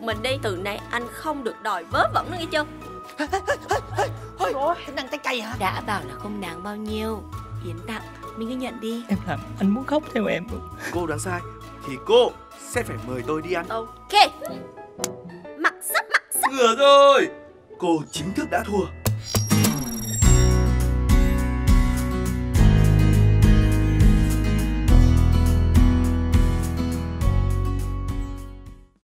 mình đi. Từ nay anh không được đòi vớ vẩn nữa nghe chưa? Thôi, tính ăn trái cây hả? Đã bảo là không đáng bao nhiêu. Yến tặng, mình cứ nhận đi. Em làm anh muốn khóc theo em. Cô đoán sai thì cô sẽ phải mời tôi đi ăn. Ok. Mặc sắp. Ngửa rồi. Cô chính thức đã thua.